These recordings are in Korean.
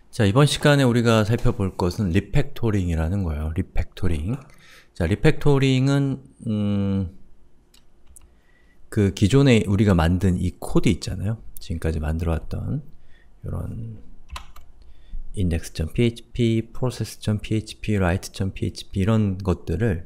자, 이번 시간에 우리가 살펴볼 것은 리팩토링이라는 거예요. 리팩토링. 자, 리팩토링은 그 기존에 우리가 만든 이 코드 있잖아요. 지금까지 만들어왔던 이런 index.php, process.php, write.php 이런 것들을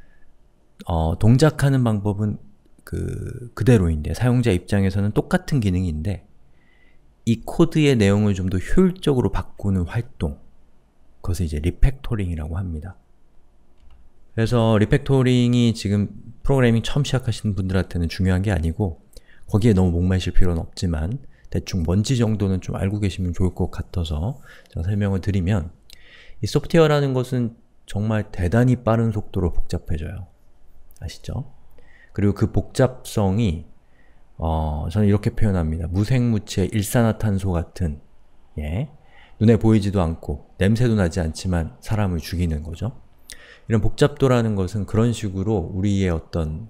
동작하는 방법은 그대로인데 사용자 입장에서는 똑같은 기능인데 이 코드의 내용을 좀 더 효율적으로 바꾸는 활동, 그것을 이제 리팩토링이라고 합니다. 그래서 리팩토링이 지금 프로그래밍 처음 시작하시는 분들한테는 중요한 게 아니고 거기에 너무 목매실 필요는 없지만 대충 뭔지 정도는 좀 알고 계시면 좋을 것 같아서 제가 설명을 드리면 이 소프트웨어라는 것은 정말 대단히 빠른 속도로 복잡해져요. 아시죠? 그리고 그 복잡성이 저는 이렇게 표현합니다. 무생무치 일산화탄소 같은 눈에 보이지도 않고 냄새도 나지 않지만 사람을 죽이는 거죠. 이런 복잡도라는 것은 그런 식으로 우리의 어떤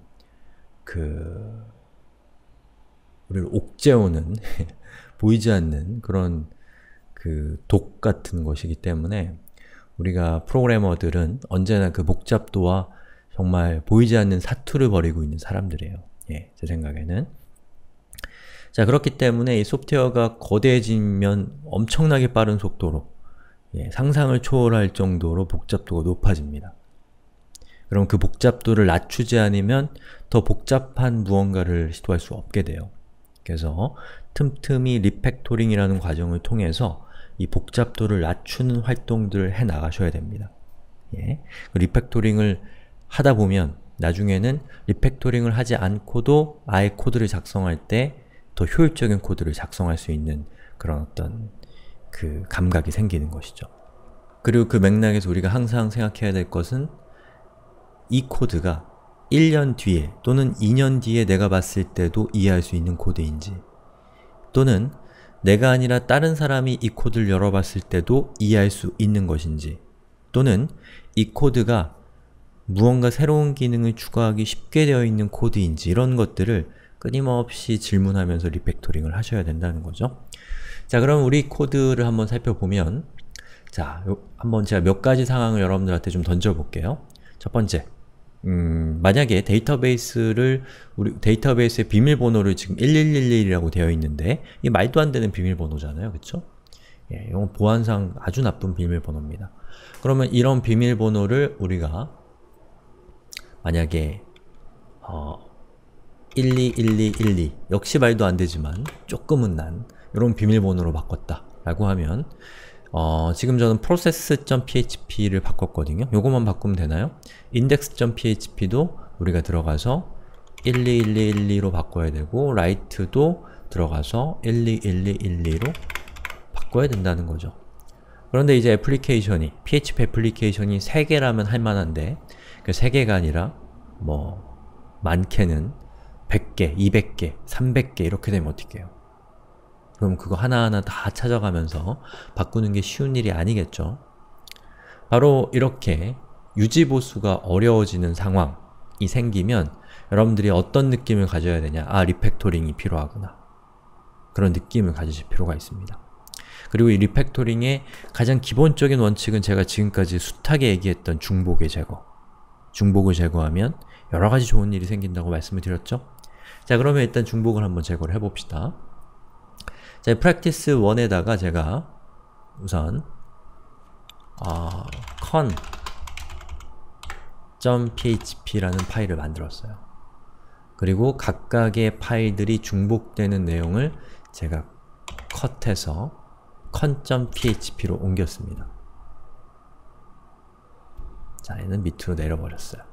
우리를 옥죄오는 보이지 않는 그런 독 같은 것이기 때문에 우리가 프로그래머들은 언제나 그 복잡도와 정말 보이지 않는 사투를 벌이고 있는 사람들이에요. 제 생각에는. 자, 그렇기 때문에 이 소프트웨어가 거대해지면 엄청나게 빠른 속도로 상상을 초월할 정도로 복잡도가 높아집니다. 그럼 그 복잡도를 낮추지 않으면 더 복잡한 무언가를 시도할 수 없게 돼요. 그래서 틈틈이 리팩토링이라는 과정을 통해서 이 복잡도를 낮추는 활동들을 해 나가셔야 됩니다. 리팩토링을 하다 보면 나중에는 리팩토링을 하지 않고도 아예 코드를 작성할 때 더 효율적인 코드를 작성할 수 있는 그런 어떤 감각이 생기는 것이죠. 그리고 그 맥락에서 우리가 항상 생각해야 될 것은 이 코드가 1년 뒤에 또는 2년 뒤에 내가 봤을 때도 이해할 수 있는 코드인지 또는 내가 아니라 다른 사람이 이 코드를 열어봤을 때도 이해할 수 있는 것인지 또는 이 코드가 무언가 새로운 기능을 추가하기 쉽게 되어 있는 코드인지 이런 것들을 끊임없이 질문하면서 리팩토링을 하셔야 된다는 거죠. 자, 그럼 우리 코드를 한번 살펴보면 자, 한번 제가 몇 가지 상황을 여러분들한테 좀 던져볼게요. 첫 번째, 만약에 데이터베이스의 비밀번호를 지금 1111이라고 되어 있는데 이게 말도 안 되는 비밀번호잖아요. 그쵸? 이건 보안상 아주 나쁜 비밀번호입니다. 그러면 이런 비밀번호를 우리가 만약에 121212 역시 말도 안 되지만 조금은 난 이런 비밀번호로 바꿨다 라고 하면 지금 저는 process.php를 바꿨거든요. 요것만 바꾸면 되나요? index.php도 우리가 들어가서 121212로 바꿔야 되고 write도 들어가서 121212로 바꿔야 된다는 거죠. 그런데 이제 애플리케이션이, PHP 애플리케이션이 3개라면 할만한데 그 3개가 아니라 많게는 100개, 200개, 300개 이렇게 되면 어떡해요? 그럼 그거 하나하나 다 찾아가면서 바꾸는 게 쉬운 일이 아니겠죠? 바로 이렇게 유지보수가 어려워지는 상황이 생기면 여러분들이 어떤 느낌을 가져야 되냐? 아, 리팩토링이 필요하구나. 그런 느낌을 가지실 필요가 있습니다. 그리고 이 리팩토링의 가장 기본적인 원칙은 제가 지금까지 숱하게 얘기했던 중복의 제거. 중복을 제거하면 여러가지 좋은 일이 생긴다고 말씀을 드렸죠? 자, 그러면 일단 중복을 한번 제거를 해봅시다. 자, practice 1에다가 제가 우선 con.php라는 파일을 만들었어요. 그리고 각각의 파일들이 중복되는 내용을 제가 컷해서 con.php로 옮겼습니다. 자, 얘는 밑으로 내려버렸어요.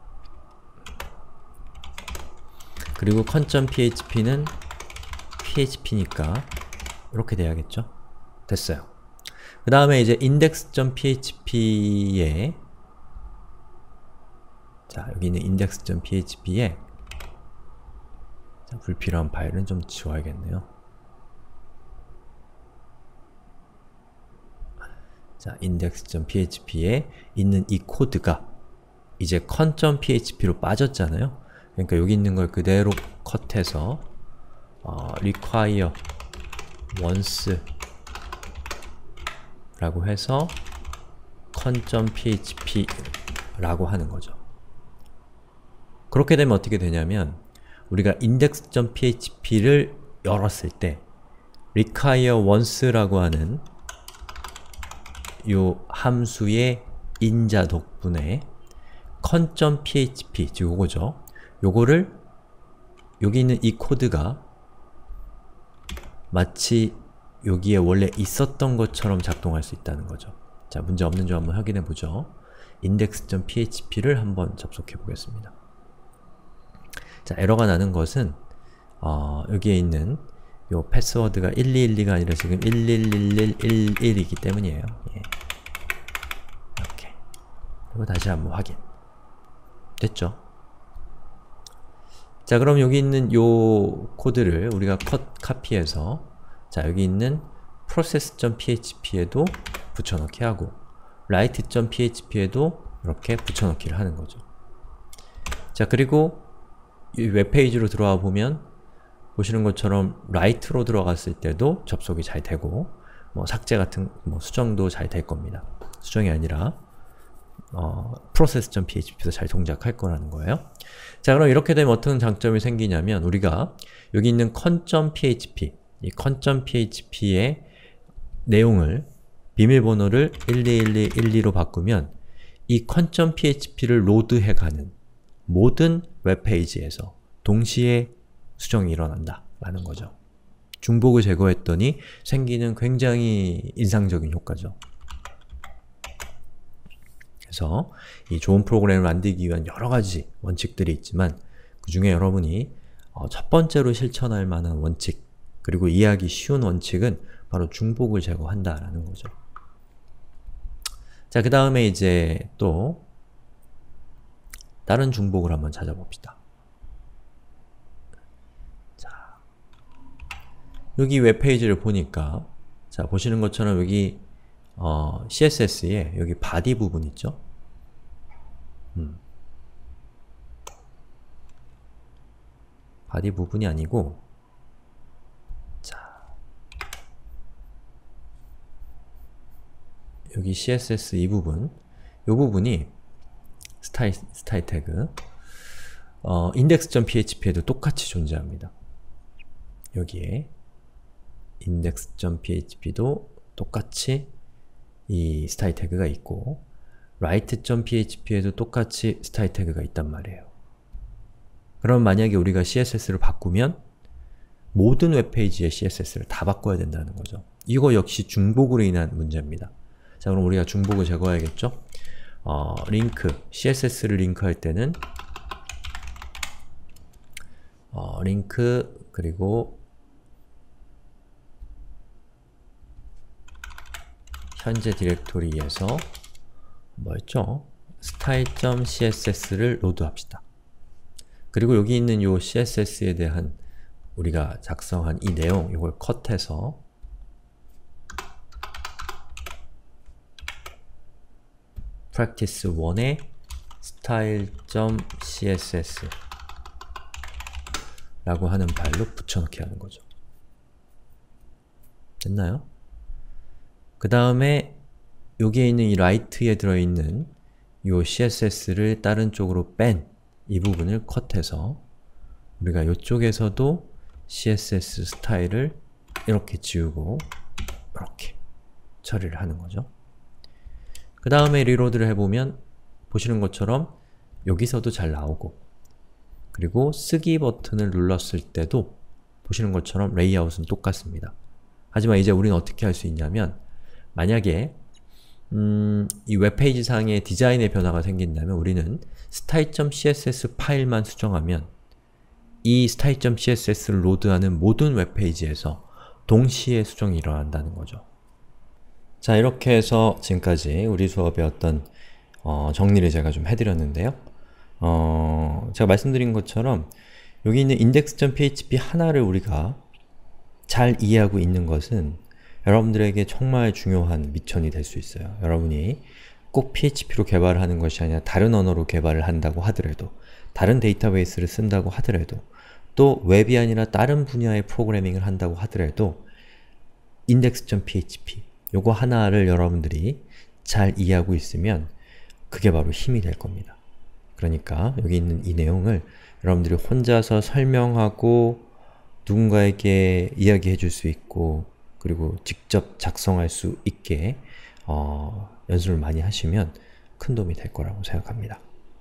그리고 con.php는 php니까 이렇게 돼야겠죠? 됐어요. 그 다음에 이제 index.php에 자, 여기 있는 index.php에 불필요한 파일은 좀 지워야겠네요. 자, index.php에 있는 이 코드가 이제 con.php로 빠졌잖아요. 그러니까 여기 있는 걸 그대로 컷해서 require once 라고 해서 con.php 라고 하는 거죠. 그렇게 되면 어떻게 되냐면 우리가 index.php를 열었을 때 require once라고 하는 요 함수의 인자 덕분에 con.php, 즉 요거죠. 요거를 여기 있는 이 코드가 마치 여기에 원래 있었던 것처럼 작동할 수 있다는 거죠. 자, 문제 없는 점 한번 확인해 보죠. index.php를 한번 접속해 보겠습니다. 자, 에러가 나는 것은 여기에 있는 요 패스워드가 1212가 아니라 지금 111111이기 때문이에요. 예. 이렇게. 그리고 다시 한번 확인. 됐죠? 자, 그럼 여기 있는 요 코드를 우리가 카피해서 자, 여기 있는 process.php에도 붙여넣기 하고 write.php에도 이렇게 붙여넣기를 하는 거죠. 자, 그리고 이 웹페이지로 들어와 보면 보시는 것처럼 write로 들어갔을 때도 접속이 잘 되고 뭐 삭제 같은 수정도 잘 될 겁니다. 수정이 아니라 process.php도 잘 동작할 거라는 거예요. 자, 그럼 이렇게 되면 어떤 장점이 생기냐면 우리가 여기 있는 con.php 이 con.php의 내용을 비밀번호를 121212로 바꾸면 이 con.php를 로드해가는 모든 웹페이지에서 동시에 수정이 일어난다 라는 거죠. 중복을 제거했더니 생기는 굉장히 인상적인 효과죠. 그래서 이 좋은 프로그램을 만들기 위한 여러가지 원칙들이 있지만 그 중에 여러분이 첫 번째로 실천할 만한 원칙 그리고 이해하기 쉬운 원칙은 바로 중복을 제거한다 라는 거죠. 자, 그 다음에 이제 또 다른 중복을 한번 찾아봅시다. 자, 여기 웹페이지를 보니까 자, 보시는 것처럼 여기 CSS에 여기 body 부분 있죠? body 부분이 아니고 자, 여기 CSS 이 부분 이 부분이 스타일 태그 index.php에도 똑같이 존재합니다. 여기에 index.php도 똑같이 이 스타일 태그가 있고 write.php에도 똑같이 스타일 태그가 있단 말이에요. 그럼 만약에 우리가 CSS를 바꾸면 모든 웹페이지의 CSS를 다 바꿔야 된다는 거죠. 이거 역시 중복으로 인한 문제입니다. 자, 그럼 우리가 중복을 제거해야겠죠? 링크, CSS를 링크할 때는 링크 그리고 현재 디렉토리에서 뭐였죠? style.css를 로드합시다. 그리고 여기 있는 요 CSS에 대한 우리가 작성한 이 내용, 이걸 컷해서 practice 1에 style.css 라고 하는 파일로 붙여넣기 하는 거죠. 됐나요? 그 다음에 여기에 있는 이 write에 들어있는 요 CSS를 다른 쪽으로 뺀 이 부분을 컷해서 우리가 이쪽에서도 CSS 스타일을 이렇게 지우고 이렇게 처리를 하는 거죠. 그 다음에 리로드를 해보면 보시는 것처럼 여기서도 잘 나오고 그리고 쓰기 버튼을 눌렀을 때도 보시는 것처럼 레이아웃은 똑같습니다. 하지만 이제 우리는 어떻게 할 수 있냐면 만약에 이 웹페이지 상의 디자인의 변화가 생긴다면 우리는 style.css 파일만 수정하면 이 style.css를 로드하는 모든 웹페이지에서 동시에 수정이 일어난다는 거죠. 자, 이렇게 해서 지금까지 우리 수업의 어떤 정리를 제가 좀 해드렸는데요. 제가 말씀드린 것처럼 여기 있는 index.php 하나를 우리가 잘 이해하고 있는 것은 여러분들에게 정말 중요한 미천이 될 수 있어요. 여러분이 꼭 PHP로 개발하는 것이 아니라 다른 언어로 개발을 한다고 하더라도 다른 데이터베이스를 쓴다고 하더라도 또 웹이 아니라 다른 분야의 프로그래밍을 한다고 하더라도 index.php 요거 하나를 여러분들이 잘 이해하고 있으면 그게 바로 힘이 될 겁니다. 그러니까 여기 있는 이 내용을 여러분들이 혼자서 설명하고 누군가에게 이야기해 줄 수 있고 그리고 직접 작성할 수 있게 연습을 많이 하시면 큰 도움이 될 거라고 생각합니다.